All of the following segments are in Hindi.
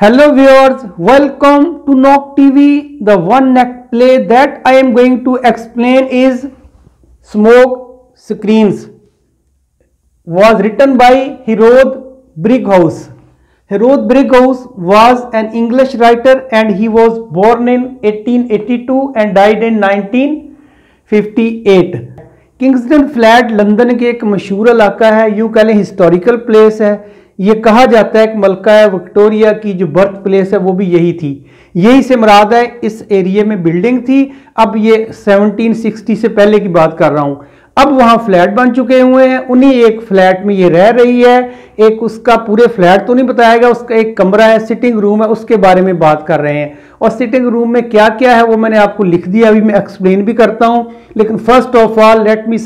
Hello viewers, welcome to Knock TV. The one next play that I am going to explain is Smoke Screens. Was written by Herod Brighouse. Herod Brighouse was an English writer and he was born in 1882 and died in 1958. Kingston flat London के एक मशहूर इलाका है, यूँ कह लें हिस्टोरिकल प्लेस है। ये कहा जाता है कि मलका विक्टोरिया की जो बर्थ प्लेस है वो भी यही थी, यही से मुराद है। इस एरिया में बिल्डिंग थी। अब ये 1760 से पहले की बात कर रहा हूँ। अब वहाँ फ्लैट बन चुके हुए हैं, उन्हीं एक फ्लैट में ये रह रही है। एक उसका पूरे फ्लैट तो नहीं बताएगा, उसका एक कमरा है, सिटिंग रूम है, उसके बारे में बात कर रहे हैं। और सिटिंग रूम में क्या क्या है वो मैंने आपको लिख दिया, अभी मैं एक्सप्लेन भी करता हूँ। लेकिन first of all let me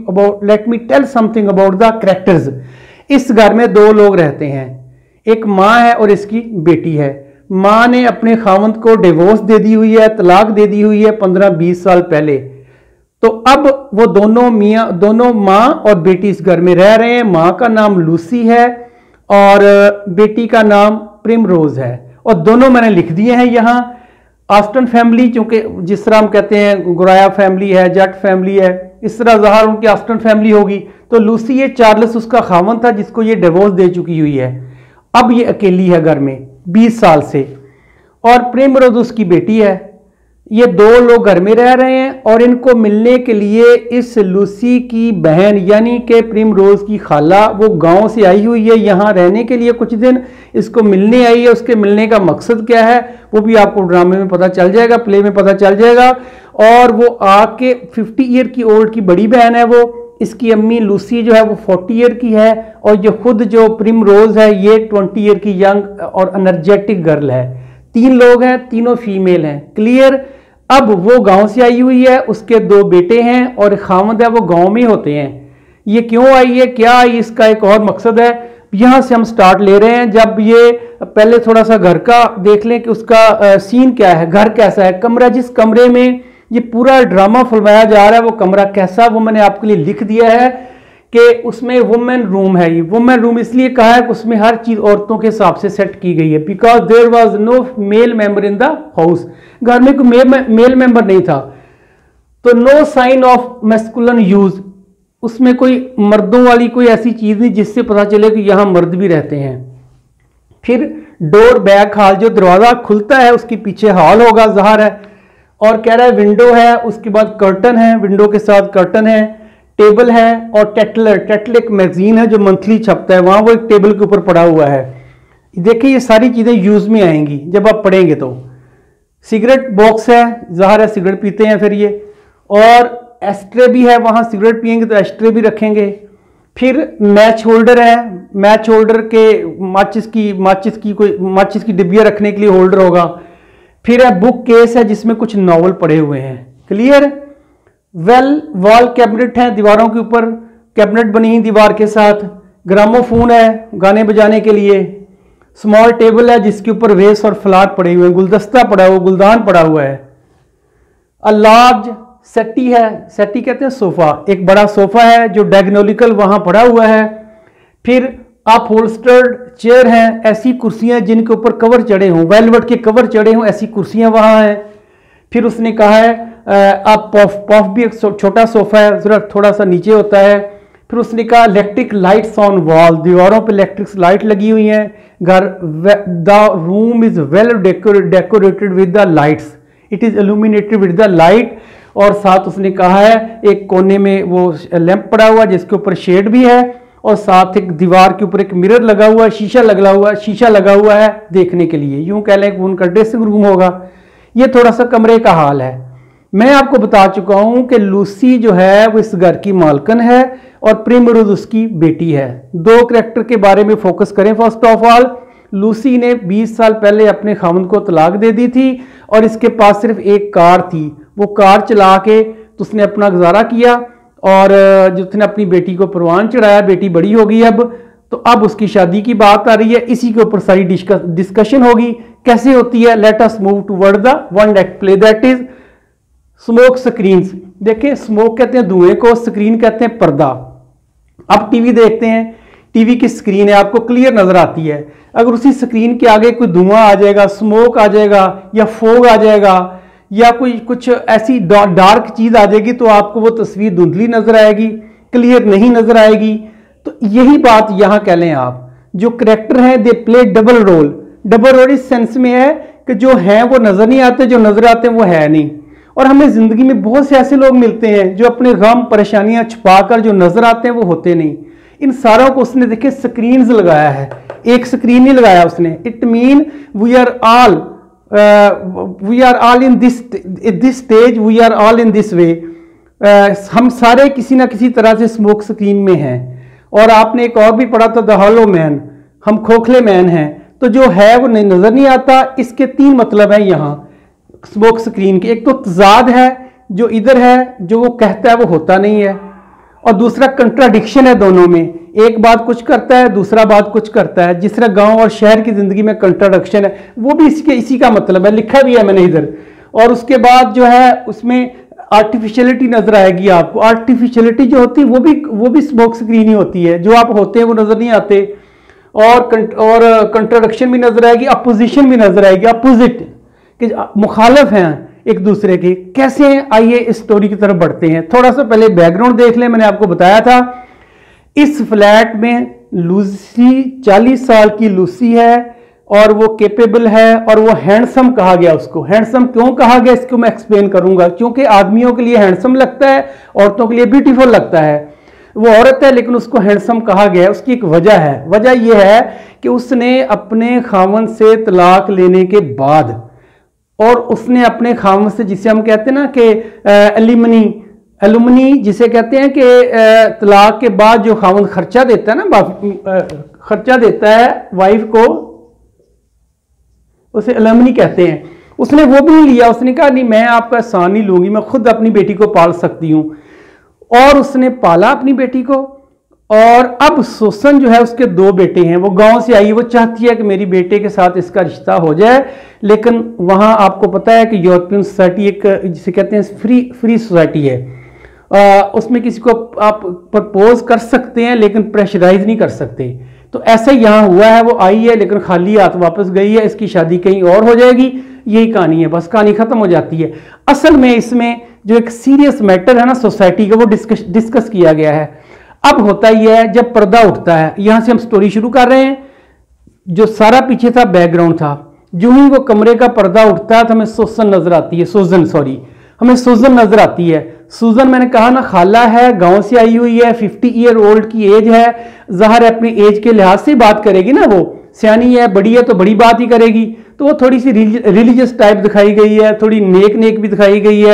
tell something about the characters. इस घर में दो लोग रहते हैं, एक माँ है और इसकी बेटी है। माँ ने अपने खावंद को डिवोर्स दे दी हुई है, तलाक दे दी हुई है 15-20 साल पहले। तो अब वो दोनों माँ और बेटी इस घर में रह रहे हैं। माँ का नाम लूसी है और बेटी का नाम प्रिमरोज है। और दोनों मैंने लिख दिए हैं यहाँ। आस्टन फैमिली, चूंकि जिस तरह हम कहते हैं गुराया फैमिली है, जट फैमिली है, इस तरह ज़ाहिर उनकी आस्टन फैमिली होगी। तो लूसी ये चार्ल्स उसका खावंद था जिसको ये डिवोर्स दे चुकी हुई है। अब ये अकेली है घर में 20 साल से, और प्रिमरोज उसकी बेटी है। ये दो लोग घर में रह रहे हैं और इनको मिलने के लिए इस लूसी की बहन यानी कि प्रिमरोज की खाला वो गांव से आई हुई है यहाँ रहने के लिए। कुछ दिन इसको मिलने आई है। उसके मिलने का मकसद क्या है वो भी आपको ड्रामे में पता चल जाएगा, प्ले में पता चल जाएगा। और वो आके 50 ईयर की ओल्ड की बड़ी बहन है वो। इसकी अम्मी लूसी जो है वो 40 ईयर की है और जो प्रिमरोज है ये 20 ईयर की यंग और एनर्जेटिक गर्ल है। 3 लोग हैं, तीनों फीमेल हैं। क्लियर। अब वो गांव से आई हुई है, उसके 2 बेटे हैं और खावंद है वो गांव में होते हैं। ये क्यों आई है, क्या आई, इसका एक और मकसद है। यहां से हम स्टार्ट ले रहे हैं। जब ये पहले थोड़ा सा घर का देख लें कि उसका सीन क्या है, घर कैसा है, कमरा जिस कमरे में ये पूरा ड्रामा फिल्माया जा रहा है वो कमरा कैसा, वो मैंने आपके लिए लिख दिया है कि उसमें वुमेन रूम है। ये वुमेन रूम इसलिए कहा है कि उसमें हर चीज औरतों के हिसाब से सेट की गई है। Because there was no male member in the house. घर में कोई मेल मेंबर नहीं था, तो no sign of masculine use. उसमें कोई मर्दों वाली कोई ऐसी चीज नहीं जिससे पता चले कि यहां मर्द भी रहते हैं। फिर डोर बैक हॉल, जो दरवाजा खुलता है उसके पीछे हॉल होगा ज़ाहिर है। और कह रहा है विंडो है, उसके बाद कर्टन है, विंडो के साथ कर्टन है, टेबल है और टेटल एक मैगजीन है जो मंथली छपता है, वहां वो एक टेबल के ऊपर पड़ा हुआ है। देखिए ये सारी चीजें यूज में आएंगी जब आप पढ़ेंगे। तो सिगरेट बॉक्स है, ज़ाहिर है सिगरेट पीते हैं फिर ये। और एस्ट्रे भी है, वहां सिगरेट पियेंगे तो एस्ट्रे भी रखेंगे। फिर मैच होल्डर है, मैच होल्डर के माचिस की डिब्बियां रखने के लिए होल्डर होगा। फिर है बुक केस है जिसमें कुछ नॉवल पड़े हुए हैं। क्लियर। वॉल कैबिनेट है, दीवारों के ऊपर कैबिनेट बनी दीवार के साथ। ग्रामोफोन है गाने बजाने के लिए। स्मॉल टेबल है जिसके ऊपर वेस और फ्लावर पड़े हुए हैं, गुलदस्ता पड़ा हुआ, गुलदान पड़ा हुआ है। अ लार्ज सेटी है, सेटी कहते हैं सोफा, एक बड़ा सोफा है जो डायगोनलिकल वहां पड़ा हुआ है। फिर अपहोल्स्टर्ड चेयर हैं, ऐसी कुर्सियां जिनके ऊपर कवर चढ़े हों, वेलवेट के कवर चढ़े हों, ऐसी कुर्सियां वहां हैं। फिर उसने कहा है आप पॉफ भी एक छोटा सोफा है, जरा थोड़ा सा नीचे होता है। फिर उसने कहा इलेक्ट्रिक लाइट्स ऑन वॉल, दीवारों पे इलेक्ट्रिक लाइट लगी हुई हैं। The room is well decorated with the lights, it is illuminated with the light. और साथ उसने कहा है एक कोने में वो लैंप पड़ा हुआ जिसके ऊपर शेड भी है और साथ एक दीवार के ऊपर एक मिरर लगा हुआ है, शीशा लगा हुआ है देखने के लिए। यूं कह लें कि उनका ड्रेसिंग रूम होगा। ये थोड़ा सा कमरे का हाल है। मैं आपको बता चुका हूं कि लूसी जो है वो इस घर की मालकन है और प्रिमरोज उसकी बेटी है। 2 कैरेक्टर के बारे में फोकस करें। फर्स्ट ऑफ ऑल, लूसी ने 20 साल पहले अपने खावंद को तलाक दे दी थी और इसके पास सिर्फ एक कार थी। वो कार चला के तो उसने अपना गुजारा किया और जिसने अपनी बेटी को परवान चढ़ाया। बेटी बड़ी हो गई अब, तो अब उसकी शादी की बात आ रही है। इसी के ऊपर सारी डिस्कशन होगी, कैसे होती है। Let us move toward the one next play, that is smoke screens. देखिए स्मोक कहते हैं धुएं को, स्क्रीन कहते हैं पर्दा। अब टीवी देखते हैं, टीवी की स्क्रीन है, आपको क्लियर नजर आती है। अगर उसी स्क्रीन के आगे कोई धुआं आ जाएगा, स्मोक आ जाएगा या फोग आ जाएगा या कोई कुछ ऐसी डार्क चीज आ जाएगी तो आपको वो तस्वीर धुंधली नजर आएगी, क्लियर नहीं नजर आएगी। तो यही बात यहां कह लें आप, जो करेक्टर हैं they play double role. Double role इस सेंस में है कि जो हैं वो नजर नहीं आते, जो नजर आते हैं वो है नहीं। और हमें जिंदगी में बहुत से ऐसे लोग मिलते हैं जो अपने गम परेशानियां छुपाकर जो नजर आते हैं वो होते नहीं। इन सारों को उसने देखे स्क्रीन्स लगाया है, एक स्क्रीन नहीं लगाया उसने। It mean we are all in this stage, we are all in this way. हम सारे किसी ना किसी तरह से स्मोक स्क्रीन में हैं। और आपने एक और भी पढ़ा था द हॉलो मैन, हम खोखले मैन हैं। तो जो है वो नजर नहीं आता। इसके तीन मतलब है यहाँ स्मोक स्क्रीन के। एक तो तजाद है, जो इधर है जो वो कहता है वो होता नहीं है, और दूसरा कंट्राडिक्शन है दोनों में। एक बात कुछ करता है, दूसरा बात कुछ करता है। जिस तरह गांव और शहर की जिंदगी में कंट्राडिक्शन है, वो भी इसी का मतलब है, लिखा भी है मैंने इधर। और उसके बाद जो है उसमें आर्टिफिशियलिटी नजर आएगी आपको। आर्टिफिशियलिटी जो होती है वो भी स्मोक स्क्रीन ही होती है। जो आप होते हैं वो नजर नहीं आते। और कंट्राडिक्शन भी नजर आएगी, अपोजिशन भी नजर आएगी, अपोजिट कि मुखालिफ हैं एक दूसरे के। कैसे हैं, आइए इस स्टोरी की तरफ बढ़ते हैं। थोड़ा सा पहले बैकग्राउंड देख लें। मैंने आपको बताया था इस फ्लैट में लूसी 40 साल की लूसी है और वो केपेबल है और वो हैंडसम कहा गया। उसको हैंडसम क्यों कहा गया इसको मैं एक्सप्लेन करूंगा। क्योंकि आदमियों के लिए हैंडसम लगता है, औरतों के लिए ब्यूटीफुल लगता है। वो औरत है लेकिन उसको हैंडसम कहा गया है। उसकी एक वजह है। वजह यह है कि उसने अपने खामन से तलाक लेने के बाद, और उसने अपने खामन से, जिसे हम कहते हैं ना कि एलुमनी जिसे कहते हैं कि तलाक के बाद जो खामन खर्चा देता है ना, खर्चा देता है वाइफ को, उसे एलुमनी कहते हैं। उसने वो भी नहीं लिया। उसने कहा नहीं, मैं आपका एहसान नहीं लूंगी, मैं खुद अपनी बेटी को पाल सकती हूं। और उसने पाला अपनी बेटी को। और अब सुसन जो है उसके 2 बेटे हैं। वो गांव से आई, वो चाहती है कि मेरी बेटे के साथ इसका रिश्ता हो जाए। लेकिन वहां आपको पता है कि यूरोपियन सोसाइटी एक जिसे कहते हैं फ्री सोसाइटी है। उसमें किसी को आप प्रपोज कर सकते हैं लेकिन प्रेशराइज नहीं कर सकते। तो ऐसा ही यहाँ हुआ है। वो आई है लेकिन खाली हाथ वापस गई है। इसकी शादी कहीं और हो जाएगी। यही कहानी है, बस कहानी खत्म हो जाती है। असल में इसमें जो एक सीरियस मैटर है ना सोसाइटी का, वो डिस्कस किया गया है। अब होता ही है जब पर्दा उठता है, यहां से हम स्टोरी शुरू कर रहे हैं। जो सारा पीछे था बैकग्राउंड था। जो ही वो कमरे का पर्दा उठता है तो हमें सुजन नजर आती है। हमें सुजन नजर आती है। सुजन मैंने कहा ना खाला है, गांव से आई हुई है, 50 ईयर ओल्ड की एज है। ज़ाहिर है अपनी एज के लिहाज से बात करेगी ना, वो सियानी है, बड़ी है तो बड़ी बात ही करेगी। तो वो थोड़ी सी रिलीजियस टाइप दिखाई गई है, थोड़ी नेक भी दिखाई गई है।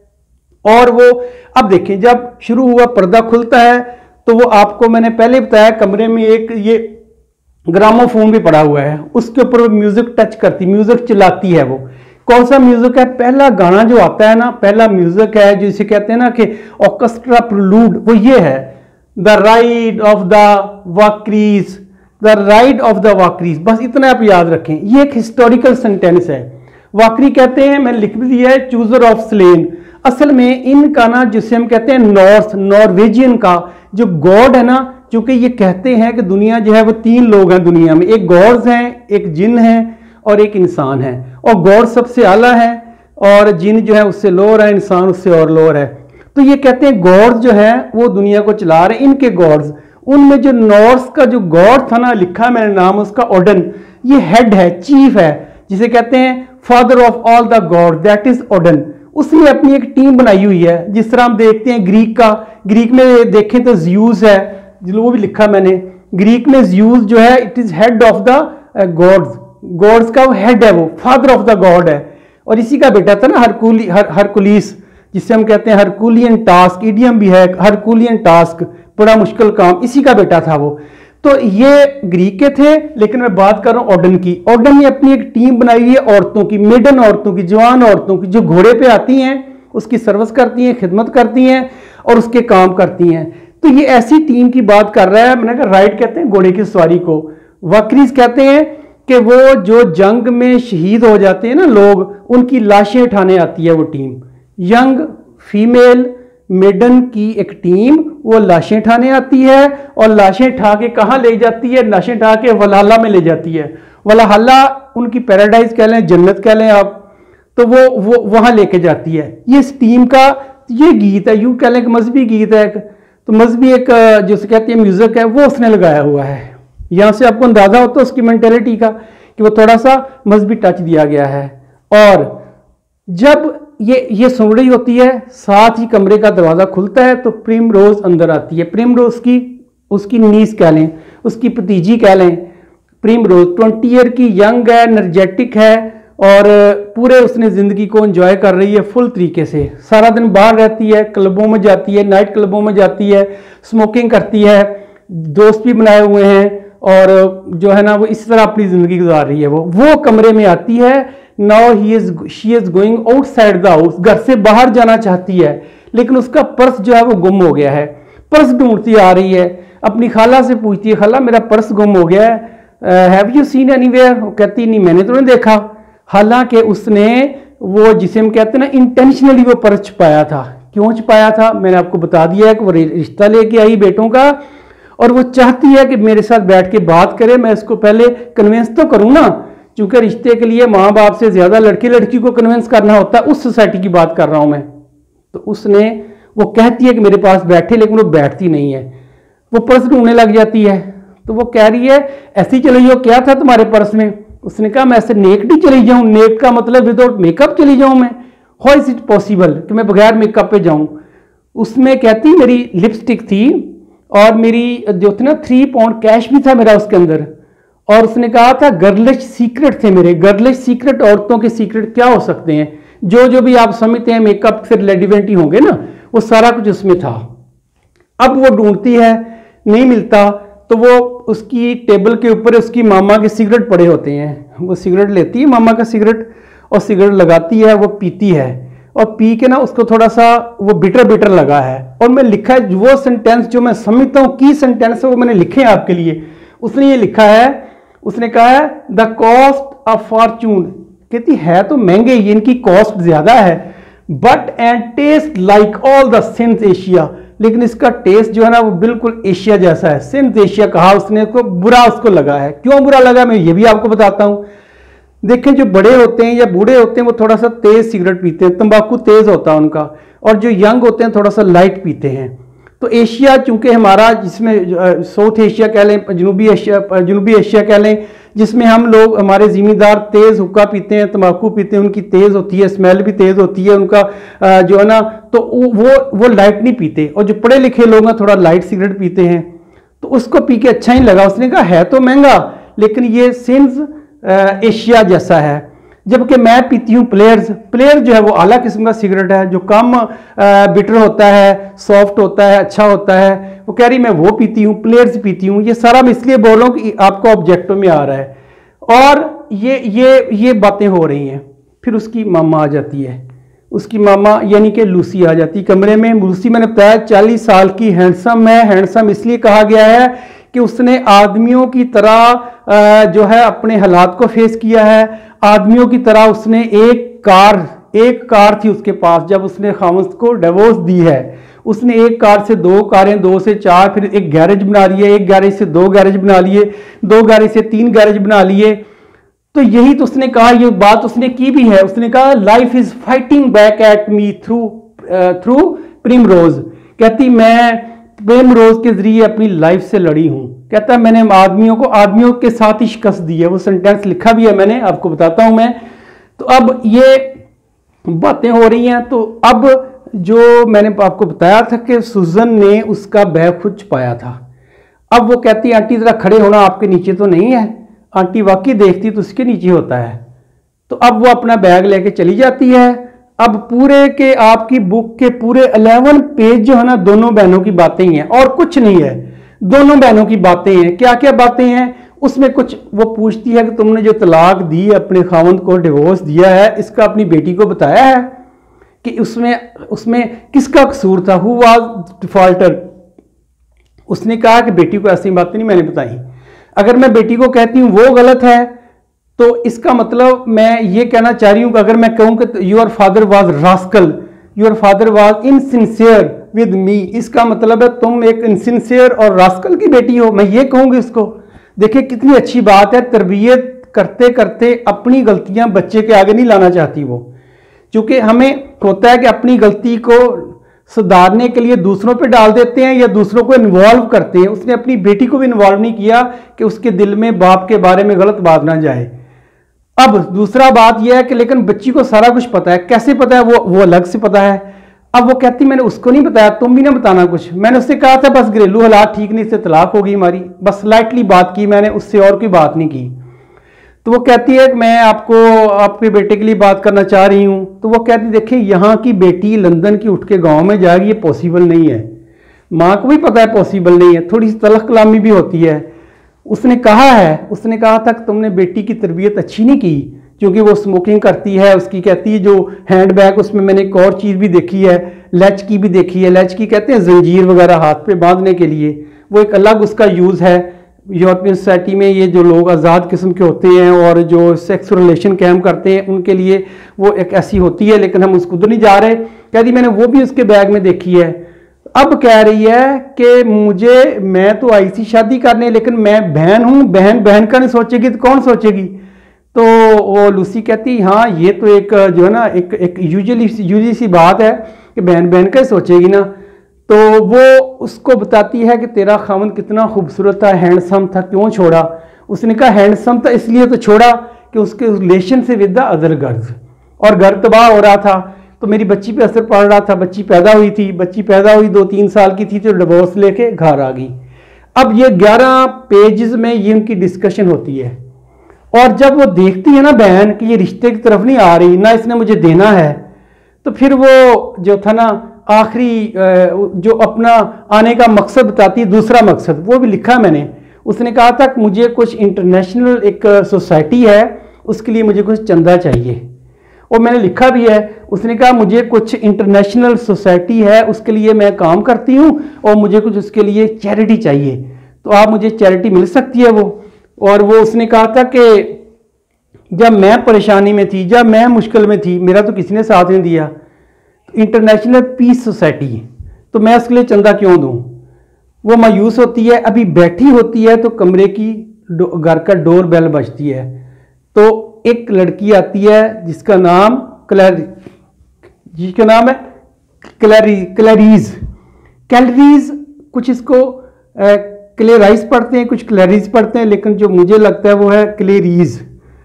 और वो अब देखें जब शुरू हुआ पर्दा खुलता है तो वो आपको मैंने पहले बताया कमरे में एक ये ग्रामोफोन भी पड़ा हुआ है। उसके ऊपर वो म्यूजिक टच करती, म्यूजिक चलाती है। वो कौन सा म्यूजिक है? पहला गाना जो आता है ना, पहला म्यूजिक है जिसे कहते हैं ना कि ऑर्केस्ट्रा प्रिलूड, वो ये है the ride of the Valkyries, the ride of the Valkyries. बस इतना आप याद रखें। ये एक हिस्टोरिकल सेंटेंस है। वाकरी कहते हैं, मैंने लिख भी दिया है, चूजर ऑफ स्लेन। असल में इनका ना जिसे हम कहते हैं नॉर्वेजियन का जो गॉड है ना, क्योंकि ये कहते हैं कि दुनिया जो है वो 3 लोग हैं दुनिया में, एक गॉड्स हैं, एक जिन है और एक इंसान है। और गॉड सबसे आला है और जिन जो है उससे लोअर है, इंसान उससे और लोअर है। तो ये कहते हैं गॉड्स जो है वो दुनिया को चला रहे हैं। इनके गॉड्स, उनमें जो नॉर्स का जो गॉड था ना, लिखा मैंने नाम उसका ओडन, ये हेड है, चीफ है, जिसे कहते हैं father of all the god, that is Odin. उसने अपनी एक टीम बनाई हुई है। जिस तरह हम देखते हैं ग्रीक में देखें तो ज्यूस है, वो भी लिखा मैंने। ग्रीक में ज्यूस जो है it is head of the gods का वो हेड है, वो फादर ऑफ द गॉड है। और इसी का बेटा था ना हरकुलिस, जिससे हम कहते हैं हरकुलियन टास्क, इडियम भी है हरकुलियन टास्क, बड़ा मुश्किल काम, इसी का बेटा था वो। तो ये ग्रीक के थे, लेकिन मैं बात कर रहा हूं ओडन की। ओडन ने अपनी एक टीम बनाई हुई है औरतों की, मेडन औरतों की, जवान औरतों की, जो घोड़े पे आती हैं, उसकी सर्विस करती हैं, खिदमत करती हैं और उसके काम करती हैं। तो ये ऐसी टीम की बात कर रहा है। मैंने कहा राइड कहते हैं घोड़े की सवारी को, वक्रीज कहते हैं कि वो जो जंग में शहीद हो जाते हैं ना लोग, उनकी लाशें उठाने आती है वो टीम। यंग फीमेल मेडन की एक टीम वो लाशें उठाने आती है और लाशें उठा के कहाँ ले जाती है, लाशें उठा के वलहल्ला में ले जाती है। वलहल्ला उनकी पैराडाइज कह लें, जन्नत कह लें आप, तो वो वहां लेके जाती है। ये इस टीम का ये गीत है, यूं कह लें कि मजहबी गीत है, तो मजहबी एक जिसे कहते हैं म्यूजिक है, वो उसने लगाया हुआ है। यहां से आपको अंदाजा होता है उसकी मेंटेलिटी का कि वो थोड़ा सा मजहबी टच दिया गया है। और जब ये सुन रही होती है, साथ ही कमरे का दरवाजा खुलता है तो प्रिम रोज अंदर आती है। प्रिम रोज की उसकी नीस कह लें, उसकी भतीजी कह लें। प्रिम रोज 20 ईयर की, यंग है, एनर्जेटिक है और पूरे उसने ज़िंदगी को एंजॉय कर रही है फुल तरीके से। सारा दिन बाहर रहती है, क्लबों में जाती है, नाइट क्लबों में जाती है, स्मोकिंग करती है, दोस्त भी बनाए हुए हैं और जो है ना वो इस तरह अपनी ज़िंदगी गुजार रही है। वो कमरे में आती है। Now she is going outside the house, घर से बाहर जाना चाहती है लेकिन उसका पर्स जो है वो गुम हो गया है। पर्स ढूंढती आ रही है, अपनी खाला से पूछती है, खाला मेरा पर्स गुम हो गया है, हैव यू सीन एनीवेयर? वो कहती नहीं, मैंने तो नहीं देखा। हालांकि उसने वो जिसे हम कहते हैं ना इंटेंशनली वो पर्स छुपाया था। क्यों छुपाया था मैंने आपको बता दिया है कि वो रिश्ता लेके आई बेटों का और वो चाहती है कि मेरे साथ बैठ के बात करे, मैं इसको पहले कन्विंस तो करूं ना, क्योंकि रिश्ते के लिए माँ बाप से ज्यादा लड़की लड़की को कन्विंस करना होता है। उस सोसाइटी की बात कर रहा हूं मैं। तो उसने वो कहती है कि मेरे पास बैठे, लेकिन वो बैठती नहीं है, वो पर्स ढूंढने लग जाती है। तो वो कह रही है ऐसी चली जाओ, क्या था तुम्हारे पर्स में? उसने कहा मैं ऐसे नेक्ड ही चली जाऊं, नेक्ड का मतलब विदाउट मेकअप चली जाऊं मैं, हाउ इज इट पॉसिबल कि मैं बगैर मेकअप पे जाऊं? उसमें कहती मेरी लिपस्टिक थी और मेरी जो थी ना 3 पाउंड कैश भी था मेरा उसके अंदर। और उसने कहा था गर्लिश सीक्रेट थे मेरे। गर्लिश सीक्रेट, औरतों के सीक्रेट क्या हो सकते हैं? जो भी आप समझते हैं मेकअप से रिलेवेंट ही होंगे ना, वो सारा कुछ उसमें था। अब वो ढूंढती है, नहीं मिलता, तो वो उसकी टेबल के ऊपर उसकी मामा के सिगरेट पड़े होते हैं। वो सिगरेट लेती है मामा का सिगरेट और सिगरेट लगाती है, वो पीती है और पी के ना उसको थोड़ा सा वो बिटर बिटर लगा है। और मैं लिखा है वो सेंटेंस जो मैं समझता हूँ की सेंटेंस है वो मैंने लिखे हैं आपके लिए। उसने ये लिखा है, उसने कहा है द कॉस्ट ऑफ फॉर्चून, कहती है तो महंगे, ये इनकी कॉस्ट ज्यादा है, but and taste like all the synth Asia, लेकिन इसका टेस्ट जो है ना वो बिल्कुल एशिया जैसा है। सिंथ एशिया कहा उसने, को बुरा उसको लगा है। क्यों बुरा लगा मैं ये भी आपको बताता हूं। देखें जो बड़े होते हैं या बूढ़े होते हैं वो थोड़ा सा तेज सिगरेट पीते हैं, तंबाकू तेज होता है उनका, और जो यंग होते हैं थोड़ा सा लाइट पीते हैं। तो एशिया चूंकि हमारा, जिसमें साउथ एशिया कह लें, जनूबी एशिया कह लें, जिसमें हम लोग हमारे जिम्मेदार तेज हुक्का पीते हैं, तंबाकू पीते हैं, उनकी तेज होती है, स्मेल भी तेज होती है उनका जो है ना, तो वो लाइट नहीं पीते। और जो पढ़े लिखे लोग हैं थोड़ा लाइट सिगरेट पीते हैं। तो उसको पी के अच्छा ही लगा। उसने कहा है तो महंगा लेकिन ये सिंथ एशिया जैसा है। जबकि मैं पीती हूँ प्लेयर्स जो है वो आला किस्म का सिगरेट है, जो कम बिटर होता है, सॉफ्ट होता है, अच्छा होता है। वो कह रही मैं वो पीती हूँ, प्लेयर्स पीती हूँ। ये सारा मैं इसलिए बोल रहा हूँ कि आपको ऑब्जेक्टिव में आ रहा है। और ये बातें हो रही हैं। फिर उसकी मामा आ जाती है, उसकी मामा यानी कि लूसी आ जाती कमरे में। लूसी मैंने बताया 40 साल की, हैंडसम है। हैंडसम इसलिए कहा गया है कि उसने आदमियों की तरह जो है अपने हालात को फेस किया है। आदमियों की तरह उसने एक कार थी उसके पास। जब उसने खामद को डिवोर्स दी है, उसने एक कार से 2 कारें, 2 से 4, फिर एक गैरेज बना लिया, एक गैरेज से 2 गैरेज बना लिए, 2 गैरेज से 3 गैरेज बना लिए। तो यही तो उसने कहा, ये बात उसने की भी है। उसने कहा life is fighting back at me through Primrose. कहती मैं प्रिमरोज के जरिए अपनी लाइफ से लड़ी हूं। कहता मैंने आदमियों के साथ ही शिकस्त दी है। वो सेंटेंस लिखा भी है मैंने, आपको बताता हूं मैं। तो अब ये बातें हो रही हैं। तो अब जो मैंने आपको बताया था कि सुजन ने उसका बैग खुद छुपाया था। अब वो कहती आंटी जरा खड़े होना, आपके नीचे तो नहीं है। आंटी वाकई देखती तो उसके नीचे होता है। तो अब वो अपना बैग लेके चली जाती है। अब पूरे के आपकी बुक के पूरे 11 पेज जो है ना दोनों बहनों की बातें ही हैं और कुछ नहीं है। दोनों बहनों की बातें हैं। क्या क्या बातें हैं उसमें? कुछ वो पूछती है कि तुमने जो तलाक दी, अपने खावंद को डिवोर्स दिया है, इसका अपनी बेटी को बताया है कि उसमें किसका कसूर था? Who was defaulter? उसने कहा कि बेटी को ऐसी बातें नहीं मैंने बताई। अगर मैं बेटी को कहती हूं वो गलत है तो इसका मतलब मैं ये कहना चाह रही हूं कि अगर मैं कहूं कि your father was rascal, your father was insincere with me. इसका मतलब है तुम एक इनसिंसियर और रास्कल की बेटी हो, मैं ये कहूँगी इसको। देखिए कितनी अच्छी बात है, तरबियत करते करते अपनी गलतियां बच्चे के आगे नहीं लाना चाहती वो, क्योंकि हमें होता है कि अपनी गलती को सुधारने के लिए दूसरों पे डाल देते हैं या दूसरों को इन्वॉल्व करते हैं। उसने अपनी बेटी को भी इन्वॉल्व नहीं किया कि उसके दिल में बाप के बारे में गलत बात ना जाए। अब दूसरा बात यह है कि लेकिन बच्ची को सारा कुछ पता है। कैसे पता है? वो अलग से पता है। अब वो कहती मैंने उसको नहीं बताया, तुम भी ना बताना कुछ। मैंने उससे कहा था बस घरेलू हालात ठीक नहीं, इससे तलाक होगी हमारी, बस लाइटली बात की मैंने, उससे और कोई बात नहीं की। तो वो कहती है कि मैं आपको आपके बेटे के लिए बात करना चाह रही हूँ। तो वो कहती देखिए यहाँ की बेटी लंदन की उठ के गाँव में जाएगी, ये पॉसिबल नहीं है। माँ को भी पता है पॉसिबल नहीं है, थोड़ी सी तलख कलामी भी होती है। उसने कहा था कि तुमने बेटी की तरबियत अच्छी नहीं की, क्योंकि वो स्मोकिंग करती है। उसकी कहती है जो हैंड बैग, उसमें मैंने एक और चीज़ भी देखी है, लैच की भी देखी है। लैच की कहते हैं जंजीर वगैरह हाथ पे बांधने के लिए, वो एक अलग उसका यूज़ है। यूरोपियन सोसाइटी में ये जो लोग आज़ाद किस्म के होते हैं और जो सेक्स रिलेशन कायम करते हैं, उनके लिए वो एक ऐसी होती है, लेकिन हम उसको तो नहीं जा रहे। कहती मैंने वो भी उसके बैग में देखी है। अब कह रही है कि मैं तो आई थी शादी करने, लेकिन मैं बहन हूँ, बहन का नहीं सोचेगी तो कौन सोचेगी? तो वो लूसी कहती हाँ ये तो एक जो है ना एक यूजली सी बात है कि बहन का ही सोचेगी ना। तो वो उसको बताती है कि तेरा खामन कितना खूबसूरत था, हैंडसम था, क्यों छोड़ा? उसने कहा हैंडसम था इसलिए तो छोड़ा कि उसके रिलेशन से विद द अदर गर्ल्स, और घर तबाह हो रहा था, तो मेरी बच्ची पे असर पड़ रहा था। बच्ची पैदा हुई 2-3 साल की थी, तो डिवोर्स लेके घर आ गई। अब ये 11 पेजेस में ये उनकी डिस्कशन होती है। और जब वो देखती है ना बहन कि ये रिश्ते की तरफ नहीं आ रही, ना इसने मुझे देना है, तो फिर वो जो था ना आखिरी जो अपना आने का मकसद बताती है, दूसरा मकसद वो भी लिखा मैंने। उसने कहा था कि मुझे कुछ इंटरनेशनल एक सोसाइटी है, उसके लिए मुझे कुछ चंदा चाहिए, और मैंने लिखा भी है। उसने कहा मुझे कुछ इंटरनेशनल सोसाइटी है, उसके लिए मैं काम करती हूँ और मुझे कुछ उसके लिए चैरिटी चाहिए, तो आप मुझे चैरिटी मिल सकती है वो। और वो उसने कहा था कि जब मैं परेशानी में थी, जब मैं मुश्किल में थी, मेरा तो किसी ने साथ नहीं दिया, इंटरनेशनल पीस सोसाइटी, तो मैं उसके लिए चंदा क्यों दूं? वो मायूस होती है, अभी बैठी होती है, तो कमरे की घर का डोर बेल बजती है। तो एक लड़की आती है जिसका नाम क्लैरीज, कुछ इसको क्लेराइज पढ़ते हैं, कुछ क्लैरीज पढ़ते हैं, लेकिन जो मुझे लगता है वो है क्लेरीज।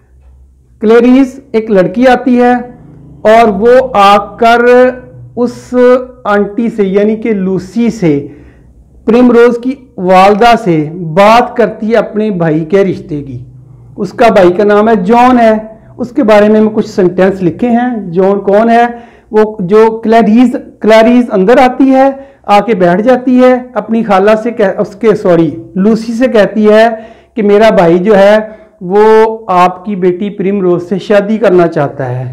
एक लड़की आती है और वो आकर उस आंटी से यानी कि लूसी से, प्रिमरोज की वालदा से बात करती है अपने भाई के रिश्ते की। उसका भाई का नाम है जॉन है, उसके बारे में कुछ सेंटेंस लिखे हैं। जॉन कौन है? वो जो क्लैरीज अंदर आती है, आके बैठ जाती है, अपनी खाला से लूसी से कहती है कि मेरा भाई जो है वो आपकी बेटी प्रिमरोज से शादी करना चाहता है।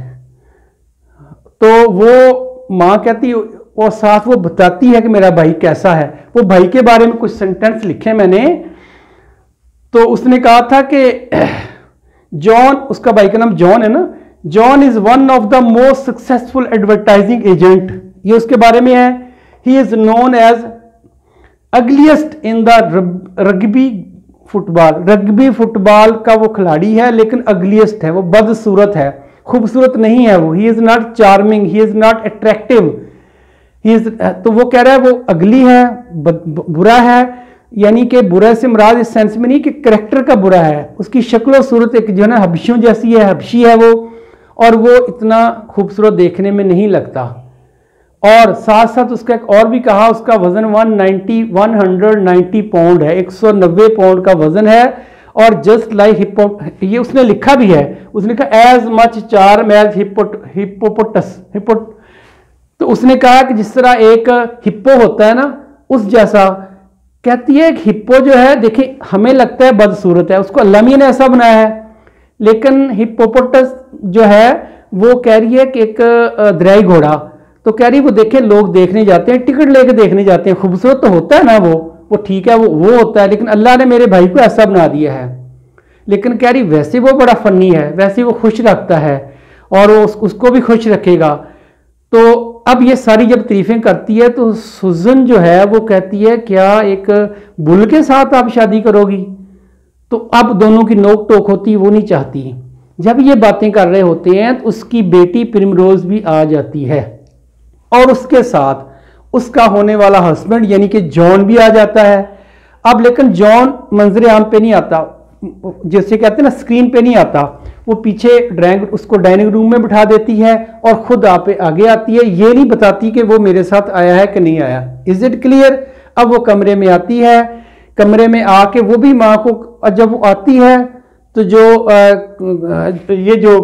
तो वो माँ कहती, और साथ वो बताती है कि मेरा भाई कैसा है। वो भाई के बारे में कुछ सेंटेंस लिखे मैंने। तो उसने कहा था कि जॉन, उसका भाई का नाम जॉन है ना, John is one of the most successful advertising agent, ये उसके बारे में है। He is known as ugliest in the rugby football का वो खिलाड़ी है, लेकिन अगलीस्ट है, वो बदसूरत है, खूबसूरत नहीं है वो। He is not charming, he is not attractive, तो वो कह रहा है वो अगली है, बुरा है, यानी कि बुरा से मुराद इस सेंस में नहीं कि करैक्टर का बुरा है, उसकी शक्ल सूरत एक जो है ना हबशियों जैसी है, हबशी है वो, और वो इतना खूबसूरत देखने में नहीं लगता। और साथ साथ उसका एक और भी कहा, उसका वजन 190 पाउंड है, 190 पाउंड का वजन है। और जस्ट लाइक हिप्पो, ये उसने लिखा भी है, उसने कहा as much charm as hippopotamus. तो उसने कहा कि जिस तरह एक हिप्पो होता है ना, उस जैसा। कहती है कि हिप्पो जो है, देखिए हमें लगता है बदसूरत है, उसको अल्लाह ने ऐसा बनाया है, लेकिन हिप्पोपोटस जो है वो कह रही है कि एक दरियाई घोड़ा, तो कह रही वो देखे लोग देखने जाते हैं, टिकट लेके देखने जाते हैं, खूबसूरत तो होता है ना वो ठीक है, वो होता है, लेकिन अल्लाह ने मेरे भाई को ऐसा बना दिया है। लेकिन कह रही वैसे वो बड़ा फनी है, वैसे वो खुश रखता है और वो उसको भी खुश रखेगा। तो अब ये सारी जब तारीफें करती है तो सुजन जो है वो कहती है क्या एक बुल के साथ आप शादी करोगी? तो अब दोनों की नोक टोक होती है, वो नहीं चाहती। जब ये बातें कर रहे होते हैं तो उसकी बेटी प्रिमरोज भी आ जाती है और उसके साथ उसका होने वाला हस्बैंड यानी कि जॉन भी आ जाता है। अब लेकिन जॉन मंजर आम पे नहीं आता, जैसे कहते हैं ना स्क्रीन पे नहीं आता, वो पीछे उसको डाइनिंग रूम में बिठा देती है और खुद आगे आती है, ये नहीं बताती कि वो मेरे साथ आया है कि नहीं आया। Is it clear? अब वो कमरे में आती है, कमरे में आके वो भी माँ को, जब वो आती है तो जो ये जो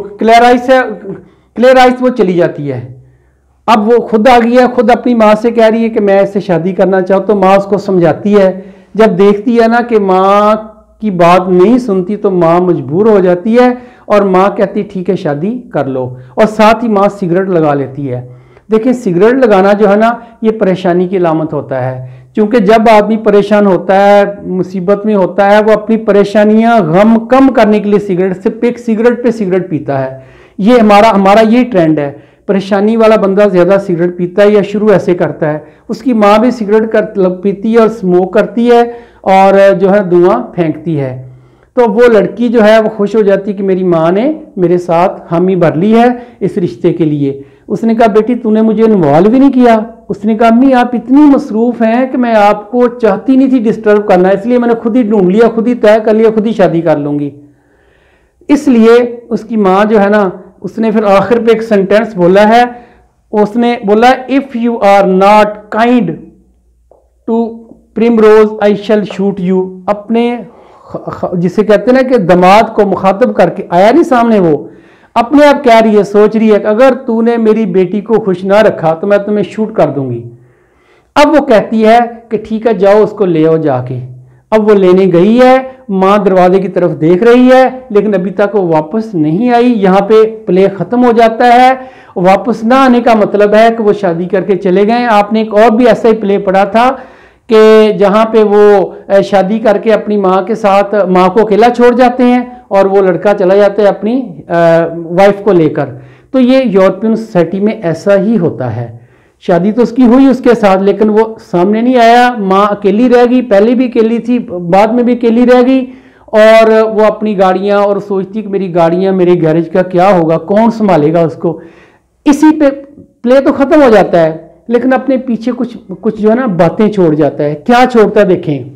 क्लेराइस वो चली जाती है। अब वो खुद आ गई है, खुद अपनी माँ से कह रही है कि मैं इससे शादी करना चाहूँ, तो माँ उसको समझाती है। जब देखती है ना कि माँ की बात नहीं सुनती तो माँ मजबूर हो जाती है और माँ कहती ठीक है शादी कर लो, और साथ ही माँ सिगरेट लगा लेती है। देखिए सिगरेट लगाना जो है ना ये परेशानी की अलामत होता है, क्योंकि जब आदमी परेशान होता है, मुसीबत में होता है, वो अपनी परेशानियां गम कम करने के लिए सिगरेट पे सिगरेट पीता है। ये हमारा ये ट्रेंड है, परेशानी वाला बंदा ज़्यादा सिगरेट पीता है या शुरू ऐसे करता है। उसकी माँ भी सिगरेट पीती है और स्मोक करती है और जो है धुआं फेंकती है। तो वो लड़की जो है वो खुश हो जाती है कि मेरी माँ ने मेरे साथ हामी भर ली है इस रिश्ते के लिए। उसने कहा बेटी तूने मुझे इन्वॉल्व भी नहीं किया। उसने कहा अम्मी आप इतनी मसरूफ़ हैं कि मैं आपको चाहती नहीं थी डिस्टर्ब करना, इसलिए मैंने खुद ही ढूंढ लिया, खुद ही तय कर लिया, खुद ही शादी कर लूँगी। इसलिए उसकी माँ जो है ना, उसने फिर आखिर पे एक सेंटेंस बोला है, उसने बोला if you are not kind to Primrose I shall shoot you. अपने जिसे कहते हैं ना कि दामाद को मुखातब करके आया नहीं सामने, वो अपने आप कह रही है, सोच रही है कि अगर तूने मेरी बेटी को खुश ना रखा तो मैं तुम्हें शूट कर दूंगी। अब वो कहती है कि ठीक है जाओ उसको ले आओ जाके। अब वो लेने गई है, माँ दरवाजे की तरफ देख रही है लेकिन अभी तक वो वापस नहीं आई। यहाँ पे प्ले खत्म हो जाता है। वापस ना आने का मतलब है कि वो शादी करके चले गए। आपने एक और भी ऐसा ही प्ले पढ़ा था कि जहाँ पे वो शादी करके अपनी माँ के साथ माँ को अकेला छोड़ जाते हैं और वो लड़का चला जाता है अपनी वाइफ को लेकर। तो ये यूरोपियन सोसाइटी में ऐसा ही होता है। शादी तो उसकी हुई उसके साथ लेकिन वो सामने नहीं आया, माँ अकेली रह गई, पहले भी अकेली थी बाद में भी अकेली रह गई, और वो अपनी गाड़ियाँ और सोचती कि मेरी गाड़ियाँ मेरे गैरेज का क्या होगा, कौन संभालेगा उसको। इसी पे प्ले तो खत्म हो जाता है लेकिन अपने पीछे कुछ जो है ना बातें छोड़ जाता है। क्या छोड़ता है देखें,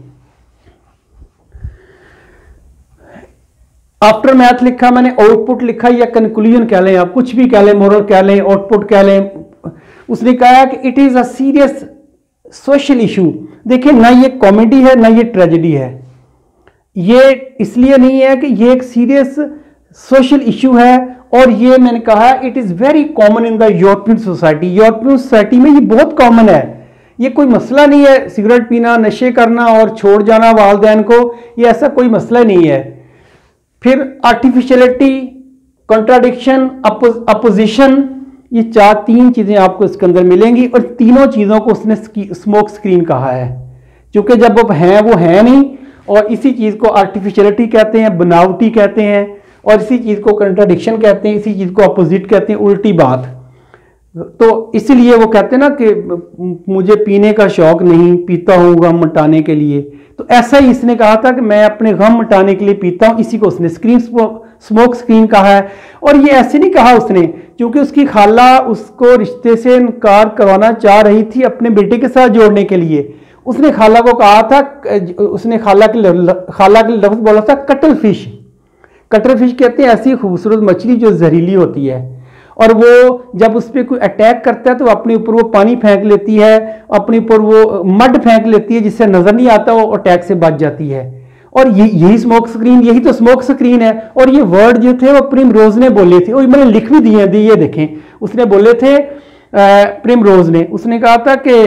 आफ्टर मैथ लिखा मैंने, आउटपुट लिखा या कंक्लूजन कह लें, आप कुछ भी कह लें, मोरल कह लें, आउटपुट कह लें। उसने कहा कि it is a serious social issue. देखिए ना ये कॉमेडी है ना ये ट्रेजेडी है। ये इसलिए नहीं है कि ये एक सीरियस सोशल इशू है, और ये मैंने कहा it is very common in the European society. European society में ये बहुत कॉमन है। ये कोई मसला नहीं है, सिगरेट पीना, नशे करना और छोड़ जाना वालिदैन को, ये ऐसा कोई मसला नहीं है। फिर आर्टिफिशियलिटी, कॉन्ट्राडिक्शन, अपोजिशन, ये तीन चीजें आपको इसके अंदर मिलेंगी, और तीनों चीजों को उसने स्मोक स्क्रीन कहा है, क्योंकि जब वो है नहीं, और इसी चीज को आर्टिफिशियलिटी कहते हैं, बनावटी कहते हैं, और इसी चीज को कंट्राडिक्शन कहते हैं, इसी चीज को अपोजिट कहते हैं, उल्टी बात। तो इसीलिए वो कहते हैं ना कि मुझे पीने का शौक नहीं, पीता हूँ गम मिटाने के लिए। तो ऐसा ही इसने कहा था कि मैं अपने गम मिटाने के लिए पीता हूँ, इसी को उसने स्मोक स्क्रीन कहा है। और ये ऐसे नहीं कहा उसने, क्योंकि उसकी खाला उसको रिश्ते से इनकार करवाना चाह रही थी अपने बेटे के साथ जोड़ने के लिए। उसने खाला को कहा था, उसने खाला के लफ्ज बोला था कटल फिश। कटल फिश कहते हैं ऐसी खूबसूरत मछली जो जहरीली होती है, और वो जब उस पर कोई अटैक करता है तो अपने ऊपर वो पानी फेंक लेती है, अपने ऊपर वो मड फेंक लेती है जिससे नजर नहीं आता, वो अटैक से बच जाती है। और यही स्मोक स्क्रीन, यही तो स्मोक स्क्रीन है। और ये वर्ड जो थे वो प्रिमरोज ने बोले थे, और मैंने लिख भी दिए ये देखें, उसने बोले थे प्रिमरोज ने। उसने कहा था कि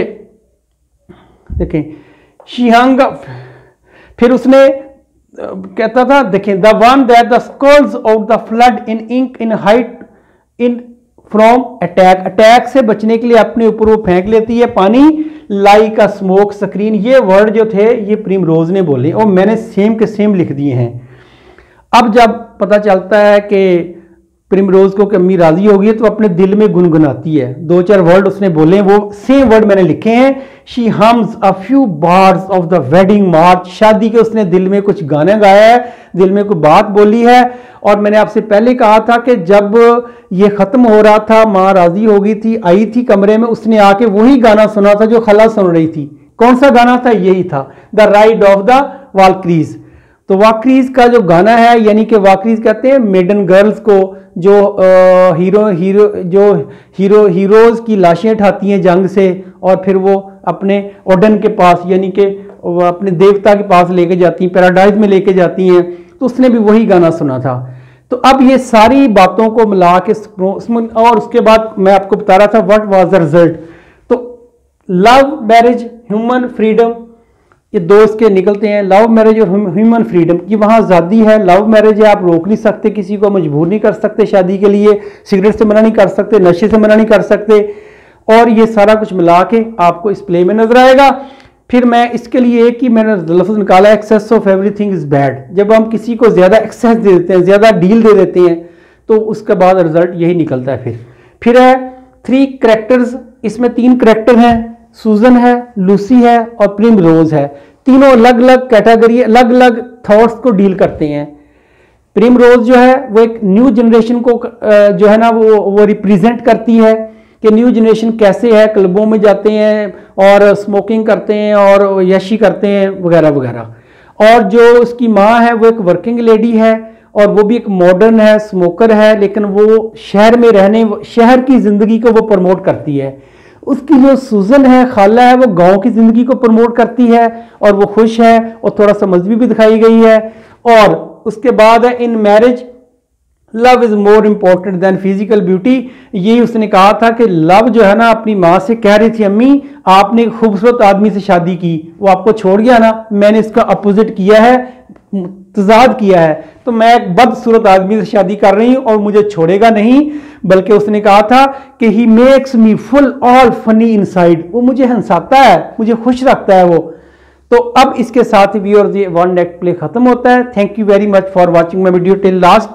देखें शिहांग, फिर उसने कहता था देखें the one that the scowls out the flood in ink in height in from attack से बचने के लिए अपने ऊपर वो फेंक लेती है पानी, लाइक अ स्मोक स्क्रीन। ये वर्ड जो थे ये प्रिमरोज ने बोले, और मैंने सेम के सेम लिख दिए हैं। अब जब पता चलता है कि प्रिमरोज को कि अम्मी राजी होगी है, तो अपने दिल में गुनगुनाती है। 2-4 वर्ड उसने बोले, वो सेम वर्ड मैंने लिखे हैं। She hums a few bars of the wedding march. शादी के उसने दिल में कुछ गाना गाया है, दिल में कोई बात बोली है। और मैंने आपसे पहले कहा था कि जब ये खत्म हो रहा था, माँ राजी हो गई थी, आई थी कमरे में, उसने आके वही गाना सुना था जो खला सुन रही थी। कौन सा गाना था? यही था, the ride of the Valkyries. तो वाकरीज का जो गाना है, यानी कि वाकरीज कहते हैं मेडन गर्ल्स को, जो हीरोज की लाशें उठाती हैं जंग से और फिर वो अपने ओडन के पास, यानी कि अपने देवता के पास लेके जाती हैं, पैराडाइज में लेके जाती हैं। तो उसने भी वही गाना सुना था। तो अब ये सारी बातों को मिला के, और उसके बाद मैं आपको बता रहा था व्हाट वाज द रिजल्ट। तो लव, मैरिज, ह्यूमन फ्रीडम, ये दो इसके निकलते हैं, लव मैरिज और ह्यूमन फ्रीडम की। वहाँ आज़ादी है, लव मैरिज है, आप रोक नहीं सकते, किसी को मजबूर नहीं कर सकते शादी के लिए, सिगरेट से मना नहीं कर सकते, नशे से मना नहीं कर सकते। और ये सारा कुछ मिला के आपको इस प्ले में नजर आएगा। फिर मैं इसके लिए एक ही मैंने लफ्ज़ निकाला, excess of everything is bad. जब हम किसी को ज़्यादा एक्सेस दे देते हैं, ज़्यादा डील दे देते हैं, तो उसके बाद रिजल्ट यही निकलता है। फिर है 3 कैरेक्टर्स, इसमें 3 कैरेक्टर हैं, सूजन है, लूसी है और प्रिमरोज है। तीनों अलग अलग कैटेगरी, अलग अलग थॉट्स को डील करते हैं। प्रिमरोज जो है वो एक न्यू जनरेशन को जो है ना वो रिप्रेजेंट करती है कि न्यू जनरेशन कैसे है, क्लबों में जाते हैं और स्मोकिंग करते हैं और यशी करते हैं वगैरह वगैरह। और जो उसकी माँ है वो एक वर्किंग लेडी है और वो भी एक मॉडर्न है, स्मोकर है, लेकिन वो शहर में रहने, शहर की ज़िंदगी को वो प्रमोट करती है। उसकी जो सूजन है, खाला है, वो गांव की ज़िंदगी को प्रमोट करती है और वो खुश है और थोड़ा सा मजहबी भी दिखाई गई है। और उसके बाद है in marriage love is more important than physical beauty. यही उसने कहा था कि लव जो है ना, अपनी माँ से कह रही थी, अम्मी आपने एक खूबसूरत आदमी से शादी की, वो आपको छोड़ गया ना, मैंने इसका अपोजिट किया है, तजाद किया है, तो मैं एक बदसूरत आदमी से शादी कर रही हूं और मुझे छोड़ेगा नहीं। बल्कि उसने कहा था कि he makes me full all funny inside, वो मुझे हंसाता है, मुझे खुश रखता है वो। तो अब इसके साथ ही व्यूअर्स ये 1 एक्ट प्ले खत्म होता है। Thank you very much for watching my video till last.